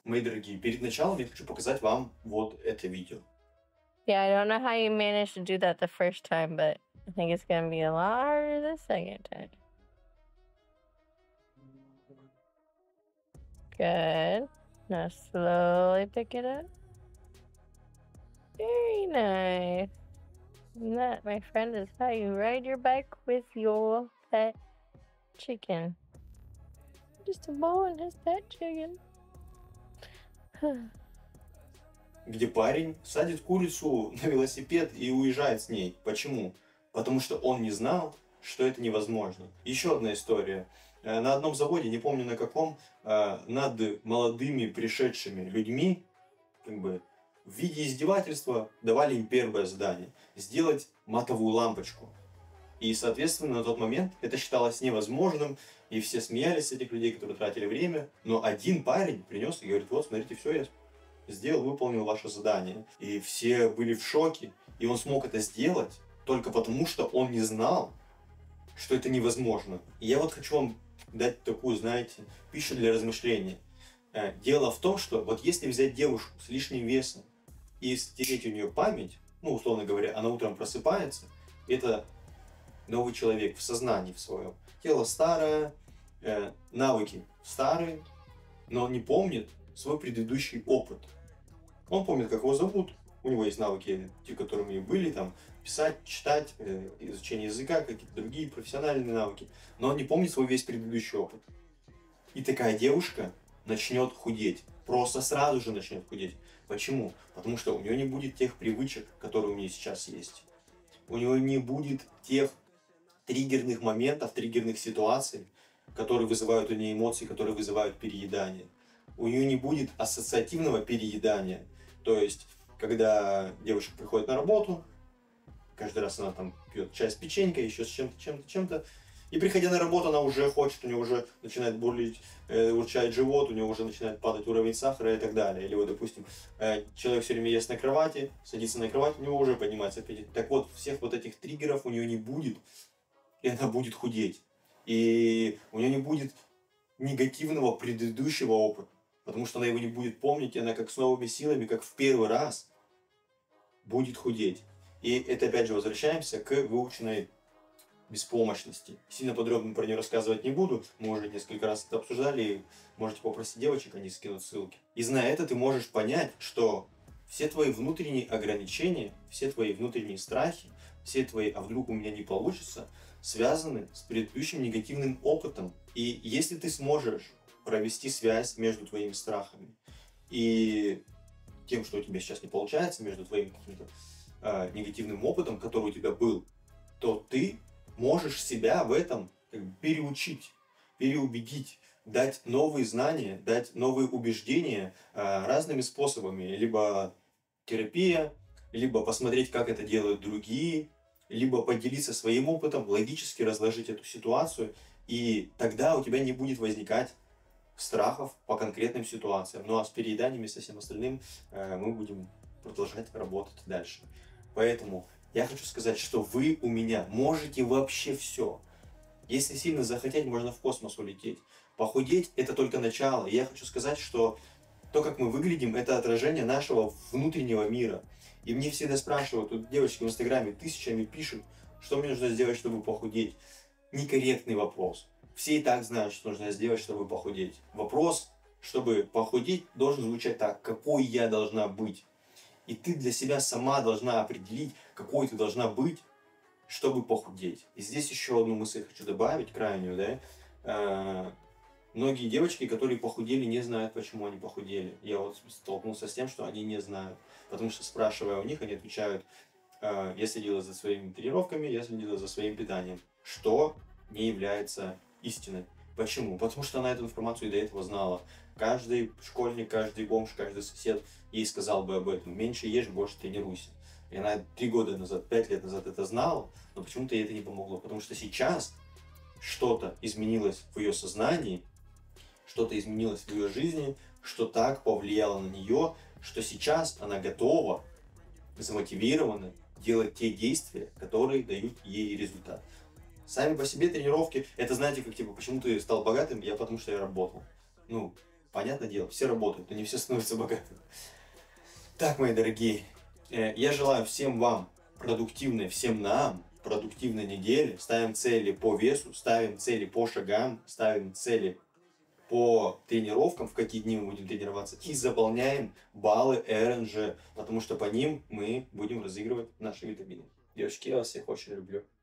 мои дорогие, перед началом я хочу показать вам вот это видео. Yeah, I don't know how you managed to do that the first time, but I think it's gonna be a lot harder the second time. Good. Now slowly pick it up. Very nice. And that, my friend, is how you ride your bike with your pet chicken. Just a ball and his pet chicken. Где парень садит курицу на велосипед и уезжает с ней. Почему? Потому что он не знал, что это невозможно. Еще одна история. На одном заводе, не помню на каком, над молодыми пришедшими людьми, в виде издевательства давали им первое задание – сделать матовую лампочку. И, соответственно, на тот момент это считалось невозможным, и все смеялись с этих людей, которые тратили время. Но один парень принес и говорит: вот, смотрите, все, я сделал, выполнил ваше задание. И все были в шоке, и он смог это сделать только потому, что он не знал, что это невозможно. И я вот хочу вам дать такую, знаете, пищу для размышления. Дело в том, что вот если взять девушку с лишним весом и стереть у нее память, условно говоря, она утром просыпается, это новый человек в сознании в своем. Тело старое, навыки старые, но он не помнит свой предыдущий опыт. Он помнит, как его зовут, у него есть навыки, те, которыми были, там, писать, читать, изучение языка, какие-то другие профессиональные навыки, но он не помнит свой весь предыдущий опыт. И такая девушка начнет худеть, просто сразу же начнет худеть. Почему? Потому что у нее не будет тех привычек, которые у нее сейчас есть. У нее не будет тех триггерных моментов, триггерных ситуаций, которые вызывают у нее эмоции, которые вызывают переедание. У нее не будет ассоциативного переедания. То есть, когда девушка приходит на работу, каждый раз она там пьет чай с печенькой, еще с чем-то, и приходя на работу, она уже хочет, у нее уже начинает бурлить, урчать живот, у нее уже начинает падать уровень сахара и так далее. Или вот, допустим, человек все время ест на кровати, садится на кровать, у него уже поднимается аппетит. Так вот, всех вот этих триггеров у нее не будет, и она будет худеть. И у нее не будет негативного предыдущего опыта, потому что она его не будет помнить, и она как с новыми силами, как в первый раз будет худеть. И это опять же возвращаемся к выученной беспомощности. Сильно подробно про нее рассказывать не буду, мы уже несколько раз это обсуждали, можете попросить девочек, они скинут ссылки. И зная это, ты можешь понять, что все твои внутренние ограничения, все твои внутренние страхи, все твои «а вдруг у меня не получится» связаны с предыдущим негативным опытом. И если ты сможешь провести связь между твоими страхами и тем, что у тебя сейчас не получается, между твоим каким-то негативным опытом, который у тебя был, то ты можешь себя в этом переучить, переубедить, дать новые знания, дать новые убеждения разными способами. Либо терапия, либо посмотреть, как это делают другие, либо поделиться своим опытом, логически разложить эту ситуацию, и тогда у тебя не будет возникать страхов по конкретным ситуациям. Ну а с перееданиями и со всем остальным мы будем продолжать работать дальше. Поэтому я хочу сказать, что вы у меня можете вообще все. Если сильно захотеть, можно в космос улететь. Похудеть – это только начало. И я хочу сказать, что то, как мы выглядим, это отражение нашего внутреннего мира. И мне всегда спрашивают, тут девочки в Инстаграме тысячами пишут, что мне нужно сделать, чтобы похудеть. Некорректный вопрос. Все и так знают, что нужно сделать, чтобы похудеть. Вопрос, чтобы похудеть, должен звучать так: какой я должна быть? И ты для себя сама должна определить, какой ты должна быть, чтобы похудеть. И здесь еще одну мысль хочу добавить, крайнюю, да. Многие девочки, которые похудели, не знают, почему они похудели. Я вот столкнулся с тем, что они не знают. Потому что, спрашивая у них, они отвечают: я следила за своими тренировками, я следила за своим питанием. Что не является истиной. Почему? Потому что она эту информацию и до этого знала. Каждый школьник, каждый бомж, каждый сосед ей сказал бы об этом: меньше ешь, больше тренируйся. И она 3 года назад, 5 лет назад это знала, но почему-то ей это не помогло. Потому что сейчас что-то изменилось в ее сознании, что-то изменилось в ее жизни, что так повлияло на нее, что сейчас она готова, замотивирована делать те действия, которые дают ей результат. Сами по себе тренировки, это знаете, как почему ты стал богатым? Потому что я работал. Понятное дело, все работают, но не все становятся богатыми. Так, мои дорогие, я желаю всем вам продуктивной, всем нам продуктивной недели. Ставим цели по весу, ставим цели по шагам, ставим цели по тренировкам, в какие дни мы будем тренироваться, и заполняем баллы РНЖ, потому что по ним мы будем разыгрывать наши витамины. Девочки, я вас всех очень люблю.